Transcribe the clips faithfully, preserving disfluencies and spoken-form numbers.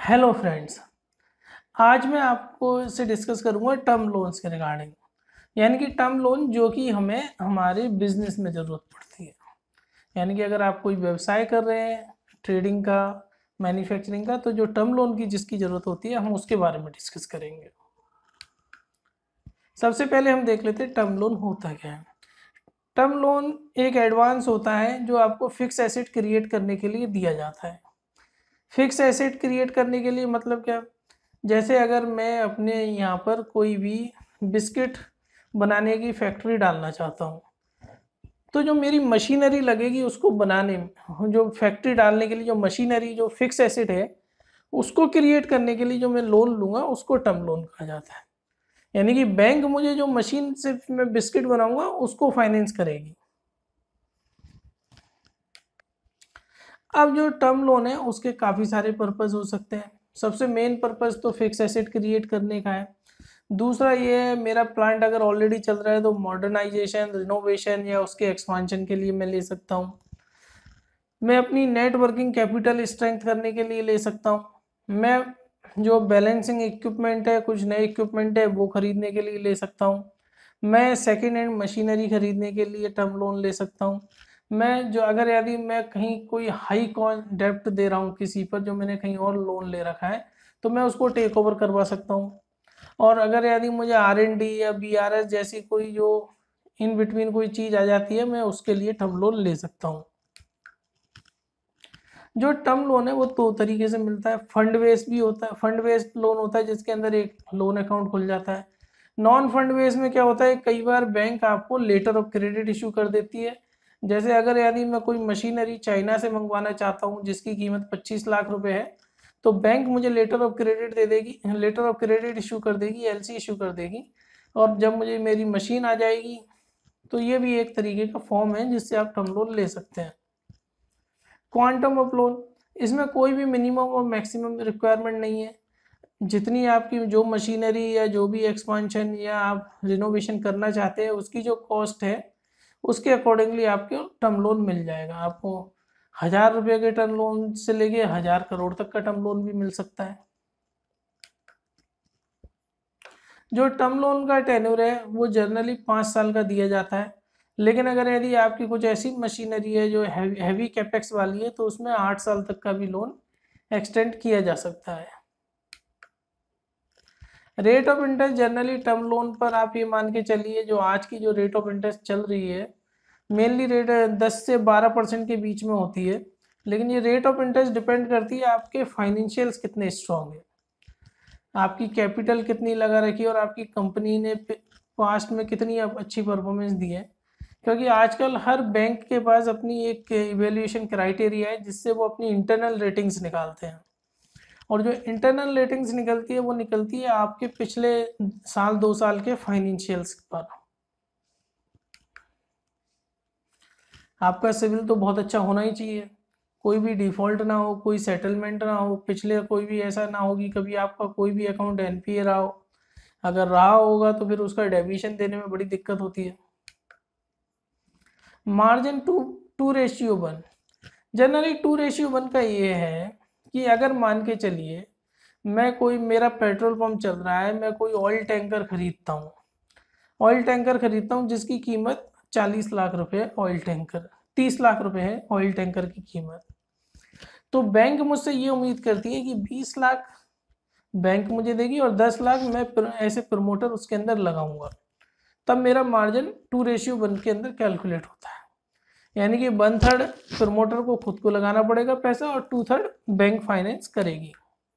Hello friends, आज मैं आपको इससे डिस्कस करूंगा टर्म लोन्स के रिगार्डिंग। यानी कि टर्म लोन जो कि हमें हमारे बिजनेस में ज़रूरत पड़ती है। यानी कि अगर आप कोई व्यवसाय कर रहे हैं, ट्रेडिंग का, मैन्युफैक्चरिंग का, तो जो टर्म लोन की जिसकी ज़रूरत होती है हम उसके बारे में डिस्कस करेंगे। सबसे पहले हम देख लेते हैं टर्म लोन होता क्या है। टर्म लोन एक एडवांस होता है जो आपको फिक्स एसेट क्रिएट करने के लिए दिया जाता है। फिक्स एसेट क्रिएट करने के लिए मतलब क्या, जैसे अगर मैं अपने यहाँ पर कोई भी बिस्किट बनाने की फैक्ट्री डालना चाहता हूँ, तो जो मेरी मशीनरी लगेगी उसको बनाने में, जो फैक्ट्री डालने के लिए जो मशीनरी, जो फिक्स एसेट है, उसको क्रिएट करने के लिए जो मैं लोन लूँगा उसको टर्म लोन कहा जाता है। यानी कि बैंक मुझे जो मशीन से मैं बिस्किट बनाऊंगा उसको फाइनेंस करेगी। अब जो टर्म लोन है उसके काफ़ी सारे पर्पस हो सकते हैं। सबसे मेन पर्पस तो फिक्स एसेट क्रिएट करने का है। दूसरा ये है, मेरा प्लांट अगर ऑलरेडी चल रहा है तो मॉडर्नाइजेशन, रिनोवेशन या उसके एक्सपांशन के लिए मैं ले सकता हूँ। मैं अपनी नेट वर्किंग कैपिटल स्ट्रेंथ करने के लिए ले सकता हूँ। मैं जो बैलेंसिंग इक्विपमेंट है, कुछ नए इक्विपमेंट है, वो खरीदने के लिए ले सकता हूँ। मैं सेकेंड हैंड मशीनरी खरीदने के लिए टर्म लोन ले सकता हूँ। मैं जो अगर यदि मैं कहीं कोई हाई कॉस्ट डेप्ट दे रहा हूँ किसी पर, जो मैंने कहीं और लोन ले रखा है, तो मैं उसको टेक ओवर करवा सकता हूँ। और अगर यदि मुझे आर एन डी या बी आर एस जैसी कोई जो इन बिटवीन कोई चीज़ आ जाती है, मैं उसके लिए टर्म लोन ले सकता हूँ। जो टर्म लोन है वो दो तरीके से मिलता है। फंड बेस्ड भी होता है, फंड बेस्ड लोन होता है जिसके अंदर एक लोन अकाउंट खुल जाता है। नॉन फंड बेस्ड में क्या होता है, कई बार बैंक आपको लेटर ऑफ क्रेडिट इशू कर देती है। जैसे अगर यदि मैं कोई मशीनरी चाइना से मंगवाना चाहता हूँ जिसकी कीमत पच्चीस लाख रुपए है, तो बैंक मुझे लेटर ऑफ क्रेडिट दे देगी, लेटर ऑफ क्रेडिट इशू कर देगी, एल सी इशू कर देगी। और जब मुझे मेरी मशीन आ जाएगी, तो ये भी एक तरीके का फॉर्म है जिससे आप टर्म लोन ले सकते हैं। क्वांटम ऑफ लोन, इसमें कोई भी मिनिमम और मैक्सिमम रिक्वायरमेंट नहीं है। जितनी आपकी जो मशीनरी या जो भी एक्सपांशन या आप रिनोवेशन करना चाहते हैं उसकी जो कॉस्ट है, उसके अकॉर्डिंगली आपको टर्म लोन मिल जाएगा। आपको हजार रुपये के टर्म लोन से लेके हजार करोड़ तक का टर्म लोन भी मिल सकता है। जो टर्म लोन का टेन्योर है वो जनरली पाँच साल का दिया जाता है। लेकिन अगर यदि आपकी कुछ ऐसी मशीनरी है जो हैवी कैपेक्स वाली है, तो उसमें आठ साल तक का भी लोन एक्सटेंड किया जा सकता है। Rate of interest generally term loan पर आप ये मान के चलिए, जो आज की जो रेट ऑफ इंटरेस्ट चल रही है, मेनली रेट दस से बारह परसेंट के बीच में होती है। लेकिन ये रेट ऑफ इंटरेस्ट डिपेंड करती है आपके फाइनेंशियल्स कितने स्ट्रांग है, आपकी कैपिटल कितनी लगा रखी है, और आपकी कंपनी ने पास्ट में कितनी अच्छी परफॉर्मेंस दी है। क्योंकि आजकल हर बैंक के पास अपनी एक इवेल्यूएशन क्राइटेरिया है जिससे वो अपनी इंटरनल रेटिंग्स निकालते हैं। और जो इंटरनल रेटिंग्स निकलती है वो निकलती है आपके पिछले साल दो साल के फाइनेंशियल्स पर। आपका सिविल तो बहुत अच्छा होना ही चाहिए, कोई भी डिफॉल्ट ना हो, कोई सेटलमेंट ना हो, पिछले कोई भी ऐसा ना हो कि कभी आपका कोई भी अकाउंट एन पी ए रहा हो। अगर रहा होगा तो फिर उसका डेविएशन देने में बड़ी दिक्कत होती है। Margin to two ratio one, generally two ratio one का ये है कि अगर मान के चलिए मैं कोई, मेरा पेट्रोल पंप चल रहा है, मैं कोई ऑयल टैंकर खरीदता हूँ, ऑयल टैंकर खरीदता हूँ जिसकी कीमत चालीस लाख रुपए, ऑयल टैंकर तीस लाख रुपए है ऑयल टैंकर की कीमत। तो बैंक मुझसे ये उम्मीद करती है कि बीस लाख बैंक मुझे देगी और दस लाख मैं ऐसे प्रमोटर उसके अंदर लगाऊंगा। तब मेरा मार्जिन टू रेशियो वन के अंदर कैलकुलेट होता है। यानी कि वन थर्ड प्रमोटर को खुद को लगाना पड़ेगा पैसा और टू थर्ड बैंक फाइनेंस करेगी।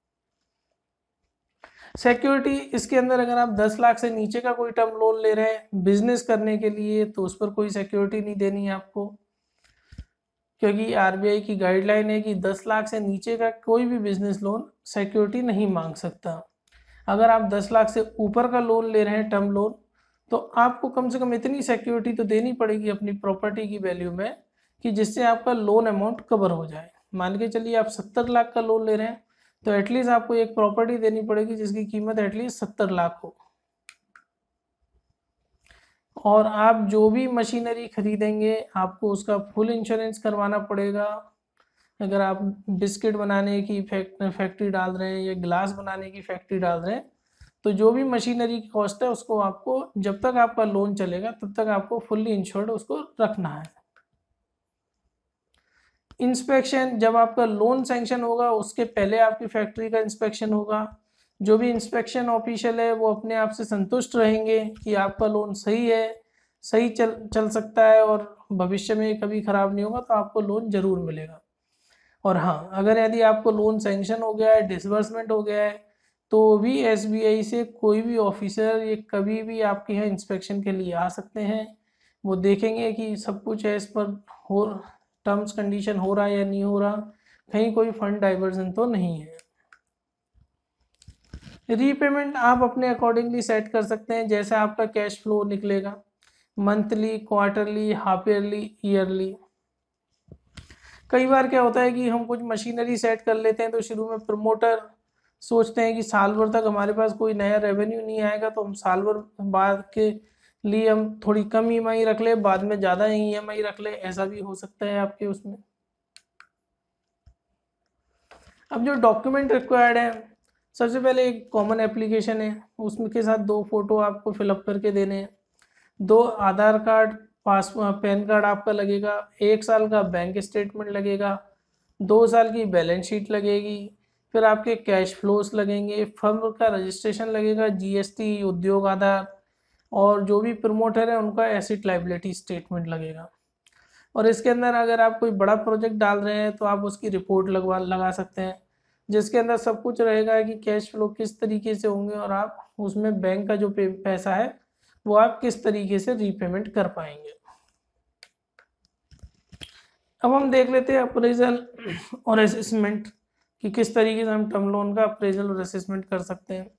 सिक्योरिटी, इसके अंदर अगर आप दस लाख से नीचे का कोई टर्म लोन ले रहे हैं बिजनेस करने के लिए, तो उस पर कोई सिक्योरिटी नहीं देनी है आपको, क्योंकि आर बी आई की गाइडलाइन है कि दस लाख से नीचे का कोई भी बिजनेस लोन सिक्योरिटी नहीं मांग सकता। अगर आप दस लाख से ऊपर का लोन ले रहे हैं टर्म लोन, तो आपको कम से कम इतनी सिक्योरिटी तो देनी पड़ेगी अपनी प्रॉपर्टी की वैल्यू में, कि जिससे आपका लोन अमाउंट कवर हो जाए। मान के चलिए आप सत्तर लाख का लोन ले रहे हैं, तो एटलीस्ट आपको एक प्रॉपर्टी देनी पड़ेगी जिसकी कीमत एटलीस्ट सत्तर लाख हो। और आप जो भी मशीनरी खरीदेंगे आपको उसका फुल इंश्योरेंस करवाना पड़ेगा, अगर आप बिस्किट बनाने की फैक्ट्री डाल रहे हैं या गिलास बनाने की फैक्ट्री डाल रहे हैं, तो जो भी मशीनरी की कॉस्ट है उसको आपको, जब तक आपका लोन चलेगा तब तक आपको फुल्ली इंश्योर्ड उसको रखना है। इंस्पेक्शन, जब आपका लोन सैंक्शन होगा उसके पहले आपकी फैक्ट्री का इंस्पेक्शन होगा। जो भी इंस्पेक्शन ऑफिशियल है वो अपने आप से संतुष्ट रहेंगे कि आपका लोन सही है, सही चल चल सकता है और भविष्य में कभी खराब नहीं होगा, तो आपको लोन जरूर मिलेगा। और हाँ, अगर यदि आपको लोन सैंक्शन हो गया है, डिसबर्समेंट हो गया है, तो भी एसबीआई से कोई भी ऑफिसर ये कभी भी आपके यहाँ इंस्पेक्शन के लिए आ सकते हैं। वो देखेंगे कि सब कुछ एज पर हो, टर्म्स कंडीशन हो रहा है या नहीं हो रहा, कहीं कोई फंड डाइवर्जन तो नहीं है। रीपेमेंट आप अपने अकॉर्डिंगली सेट कर सकते हैं, जैसे आपका कैश फ्लो निकलेगा, monthly, quarterly, half yearly, yearly. कई बार क्या होता है कि हम कुछ मशीनरी सेट कर लेते हैं तो शुरू में प्रमोटर सोचते हैं कि साल भर तक हमारे पास कोई नया रेवेन्यू नहीं आएगा, तो हम साल भर बाद के लिए हम थोड़ी कम ई एम आई रख ले, बाद में ज़्यादा ई एम आई रख ले, ऐसा भी हो सकता है आपके उसमें। अब जो डॉक्यूमेंट रिक्वायर्ड है, सबसे पहले एक कॉमन एप्लीकेशन है, उसमें के साथ दो फोटो आपको फिलअप करके देने हैं, दो आधार कार्ड, पास पैन कार्ड आपका लगेगा, एक साल का बैंक स्टेटमेंट लगेगा, दो साल की बैलेंस शीट लगेगी, फिर आपके कैश फ्लोस लगेंगे, फर्म का रजिस्ट्रेशन लगेगा, जीएसटी, उद्योग आधार, और जो भी प्रमोटर है उनका एसेट लायबिलिटी स्टेटमेंट लगेगा। और इसके अंदर अगर आप कोई बड़ा प्रोजेक्ट डाल रहे हैं तो आप उसकी रिपोर्ट लगवा लगा सकते हैं, जिसके अंदर सब कुछ रहेगा कि कैश फ्लो किस तरीके से होंगे और आप उसमें बैंक का जो पैसा है वो आप किस तरीके से रीपेमेंट कर पाएंगे। अब हम देख लेते हैं अप्रेजल और असेसमेंट कि किस तरीके से हम टर्म लोन का अप्रेजल और असेसमेंट कर सकते हैं।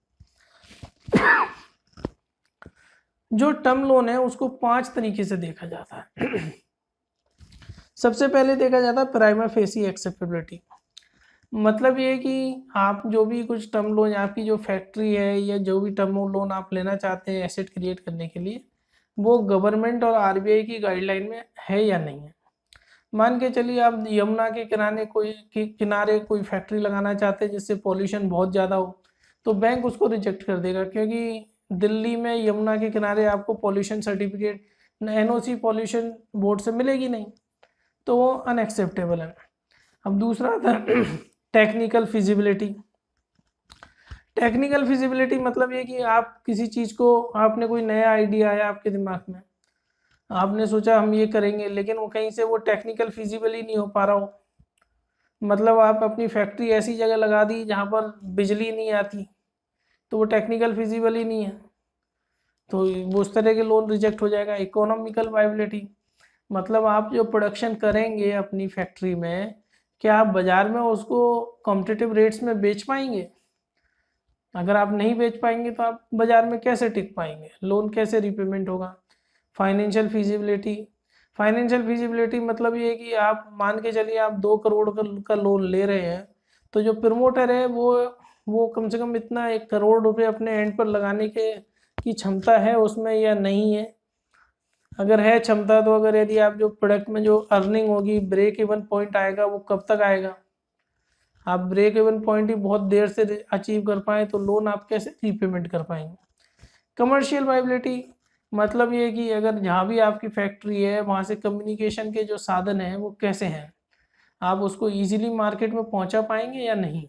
जो टर्म लोन है उसको पांच तरीके से देखा जाता है। सबसे पहले देखा जाता है प्राइमा फेसी एक्सेप्टेबिलिटी। मतलब ये कि आप जो भी कुछ टर्म लोन, आपकी जो फैक्ट्री है या जो भी टर्म लोन आप लेना चाहते हैं एसेट क्रिएट करने के लिए, वो गवर्नमेंट और आरबीआई की गाइडलाइन में है या नहीं है। मान के चलिए आप यमुना के किनारे कोई कि, किनारे कोई फैक्ट्री लगाना चाहते हैं जिससे पॉल्यूशन बहुत ज़्यादा हो, तो बैंक उसको रिजेक्ट कर देगा, क्योंकि दिल्ली में यमुना के किनारे आपको pollution certificate NOC pollution board से मिलेगी नहीं, तो वो अनएक्सेप्टेबल है। अब दूसरा था टेक्निकल फिजिबिलिटी। टेक्निकल फिजिबिलिटी मतलब ये कि आप किसी चीज़ को, आपने कोई नया आइडिया आया आपके दिमाग में, आपने सोचा हम ये करेंगे, लेकिन वो कहीं से वो टेक्निकल फिजिबल ही नहीं हो पा रहा हो। मतलब आप अपनी फैक्ट्री ऐसी जगह लगा दी जहाँ पर बिजली नहीं आती, तो वो टेक्निकल फिजिबल ही नहीं है, तो वो उस तरह के लोन रिजेक्ट हो जाएगा। इकोनॉमिकल वायबिलिटी मतलब आप जो प्रोडक्शन करेंगे अपनी फैक्ट्री में, क्या आप बाज़ार में उसको कॉम्पिटिटिव रेट्स में बेच पाएंगे? अगर आप नहीं बेच पाएंगे तो आप बाज़ार में कैसे टिक पाएंगे, लोन कैसे रिपेमेंट होगा। Financial feasibility. फाइनेंशियल फिजिबिलिटी मतलब ये कि आप मान के चलिए आप दो करोड़ का लोन ले रहे हैं, तो जो प्रमोटर है वो वो कम से कम इतना एक करोड़ रुपए अपने एंड पर लगाने के की क्षमता है उसमें या नहीं है। अगर है क्षमता, तो अगर यदि आप जो प्रोडक्ट में जो अर्निंग होगी, ब्रेक इवन पॉइंट आएगा, वो कब तक आएगा? आप ब्रेक इवन पॉइंट ही बहुत देर से अचीव कर पाए तो लोन आप कैसे रीपेमेंट कर पाएंगे। कमर्शियल वायबिलिटी मतलब ये कि अगर जहाँ भी आपकी फैक्ट्री है वहाँ से कम्युनिकेशन के जो साधन हैं वो कैसे हैं, आप उसको इजीली मार्केट में पहुँचा पाएंगे या नहीं।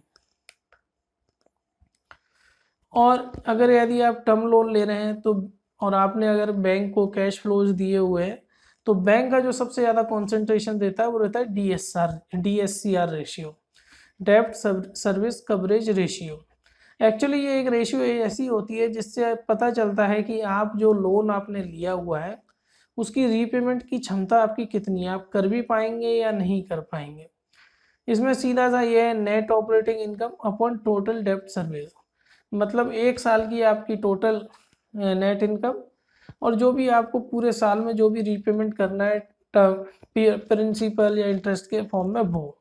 और अगर यदि आप टर्म लोन ले रहे हैं तो, और आपने अगर बैंक को कैश फ्लोज दिए हुए हैं, तो बैंक का जो सबसे ज़्यादा कॉन्सेंट्रेशन देता है वो रहता है D S R D S C R ratio, डेब्ट सर्विस कवरेज रेशियो। एक्चुअली ये एक रेशियो ऐसी होती है जिससे पता चलता है कि आप जो लोन आपने लिया हुआ है उसकी रीपेमेंट की क्षमता आपकी कितनी है, आप कर भी पाएंगे या नहीं कर पाएंगे। इसमें सीधा सा ये है net operating income upon total डेब्ट सर्विस, मतलब एक साल की आपकी टोटल नेट इनकम और जो भी आपको पूरे साल में जो भी रीपेमेंट करना है प्रिंसिपल या इंटरेस्ट के फॉर्म में, वो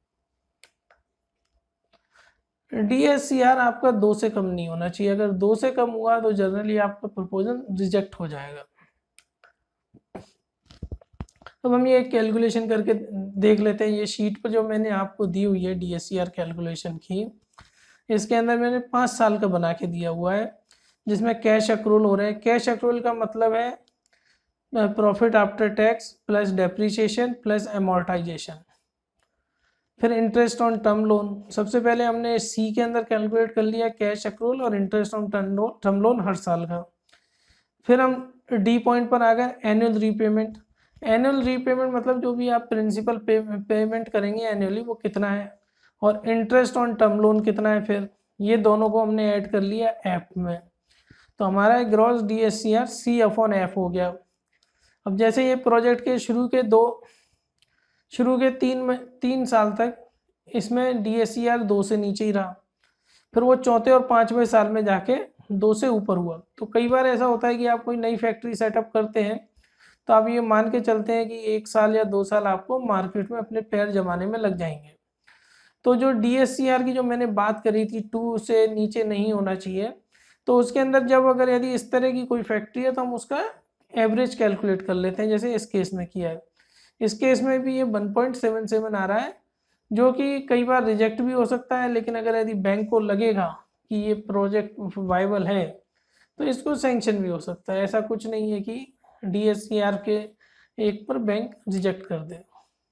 डी एस सी आर आपका दो से कम नहीं होना चाहिए। अगर दो से कम हुआ तो जनरली आपका प्रपोजल रिजेक्ट हो जाएगा। अब हम ये कैलकुलेशन करके देख लेते हैं। ये शीट पर जो मैंने आपको दी हुई है D S C R calculation की, इसके अंदर मैंने पाँच साल का बना के दिया हुआ है, जिसमें कैश अक्रूवल हो रहे हैं। कैश अक्रूवल का मतलब है profit after tax plus depreciation plus amortisation. फिर इंटरेस्ट ऑन टर्म लोन, सबसे पहले हमने सी के अंदर कैलकुलेट कर लिया कैश अक्रूवल और इंटरेस्ट ऑन टर्म लोन हर साल का। फिर हम डी पॉइंट पर आ गए, एनुअल रीपेमेंट। एनुअल रीपेमेंट मतलब जो भी आप प्रिंसिपल पे, पेमेंट करेंगे एनुअली वो कितना है, और इंटरेस्ट ऑन टर्म लोन कितना है। फिर ये दोनों को हमने ऐड कर लिया एफ में, तो हमारा gross D S C R C upon F हो गया। अब जैसे ये प्रोजेक्ट के शुरू के दो शुरू के तीन में तीन साल तक इसमें डी एस सी आर दो से नीचे ही रहा, फिर वो चौथे और पाँचवें साल में जाके दो से ऊपर हुआ। तो कई बार ऐसा होता है कि आप कोई नई फैक्ट्री सेटअप करते हैं तो आप ये मान के चलते हैं कि एक साल या दो साल आपको मार्केट में अपने पैर जमाने में लग जाएंगे। तो जो डी एस सी आर की जो मैंने बात करी थी टू से नीचे नहीं होना चाहिए, तो उसके अंदर जब अगर यदि इस तरह की कोई फैक्ट्री है तो हम उसका एवरेज कैलकुलेट कर लेते हैं, जैसे इस केस में किया है। इस केस में भी ये वन पॉइंट सेवन सेवन आ रहा है, जो कि कई बार रिजेक्ट भी हो सकता है, लेकिन अगर यदि बैंक को लगेगा कि ये प्रोजेक्ट वाइबल है तो इसको सैंक्शन भी हो सकता है। ऐसा कुछ नहीं है कि डी एस सी आर के एक पर बैंक रिजेक्ट कर दे।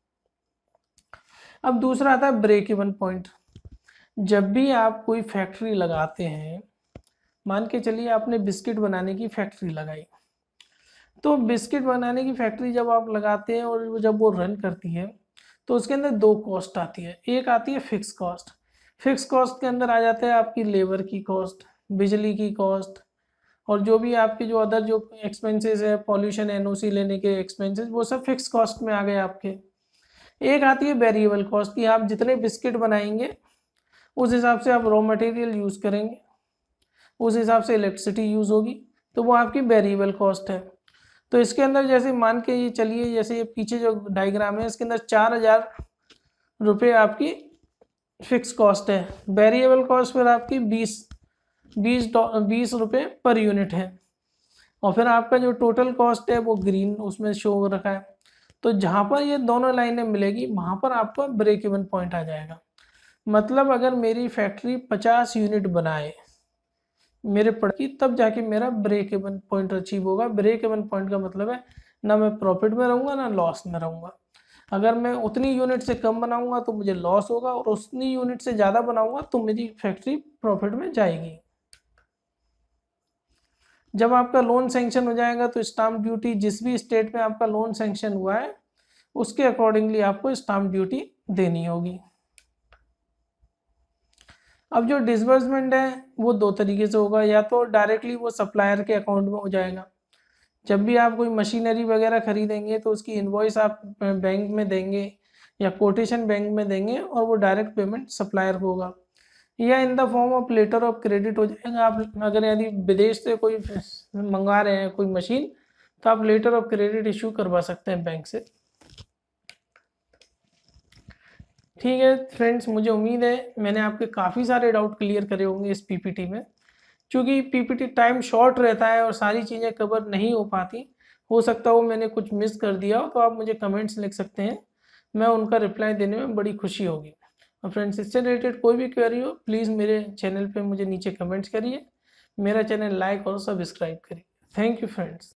अब दूसरा आता है ब्रेक इवन पॉइंट। जब भी आप कोई फैक्ट्री लगाते हैं, मान के चलिए आपने बिस्किट बनाने की फैक्ट्री लगाई, तो बिस्किट बनाने की फैक्ट्री जब आप लगाते हैं और जब वो रन करती है तो उसके अंदर दो कॉस्ट आती है। एक आती है फिक्स कॉस्ट। फिक्स कॉस्ट के अंदर आ जाता है आपकी लेबर की कॉस्ट, बिजली की कॉस्ट, और जो भी आपके जो अदर जो एक्सपेंसेस है, पॉल्यूशन एन ओ सी लेने के एक्सपेंसेस, वो सब फिक्स कॉस्ट में आ गए आपके। एक आती है वेरिएबल कॉस्ट की आप जितने बिस्किट बनाएंगे उस हिसाब से आप रॉ मटेरियल यूज़ करेंगे, उस हिसाब से इलेक्ट्रिसिटी यूज़ होगी, तो वो आपकी वेरिएबल कॉस्ट है। तो इसके अंदर जैसे मान के ये चलिए, जैसे ये पीछे जो डायग्राम है इसके अंदर चार हजार रुपये आपकी फिक्स कॉस्ट है, वेरिएबल कॉस्ट फिर आपकी बीस बीस बीस रुपये पर यूनिट है, और फिर आपका जो टोटल कॉस्ट है वो ग्रीन उसमें शो हो रखा है। तो जहाँ पर ये दोनों लाइनें मिलेगी वहाँ पर आपका ब्रेक इवन पॉइंट आ जाएगा। मतलब अगर मेरी फैक्ट्री पचास यूनिट बनाए मेरे प्रोडक्ट की, तब जाके मेरा ब्रेक इवन पॉइंट अचीव होगा। ब्रेक इवन पॉइंट का मतलब है ना मैं प्रॉफिट में रहूँगा ना लॉस में रहूँगा। अगर मैं उतनी यूनिट से कम बनाऊंगा तो मुझे लॉस होगा, और उतनी यूनिट से ज़्यादा बनाऊंगा तो मेरी फैक्ट्री प्रॉफिट में जाएगी। जब आपका लोन सैंक्शन हो जाएगा तो स्टाम्प ड्यूटी जिस भी स्टेट में आपका लोन सैंक्शन हुआ है उसके अकॉर्डिंगली आपको स्टाम्प ड्यूटी देनी होगी। अब जो डिसबर्समेंट है वो दो तरीके से होगा, या तो डायरेक्टली वो सप्लायर के अकाउंट में हो जाएगा। जब भी आप कोई मशीनरी वगैरह खरीदेंगे तो उसकी इनवॉइस आप बैंक में देंगे या कोटेशन बैंक में देंगे, और वो डायरेक्ट पेमेंट सप्लायर को होगा, या in the form of letter of credit हो जाएगा। आप अगर यदि विदेश से कोई मंगा रहे हैं कोई मशीन तो आप लेटर ऑफ क्रेडिट इशू करवा सकते हैं बैंक से। ठीक है फ्रेंड्स, मुझे उम्मीद है मैंने आपके काफ़ी सारे डाउट क्लियर करे होंगे इस पीपीटी में। क्योंकि पीपीटी टाइम शॉर्ट रहता है और सारी चीज़ें कवर नहीं हो पाती, हो सकता हो मैंने कुछ मिस कर दिया हो, तो आप मुझे कमेंट्स लिख सकते हैं, मैं उनका रिप्लाई देने में बड़ी खुशी होगी। और फ्रेंड्स, इससे रिलेटेड कोई भी क्वेरी हो प्लीज़ मेरे चैनल पे मुझे नीचे कमेंट्स करिए, मेरा चैनल लाइक और सब्सक्राइब करिए। Thank you friends.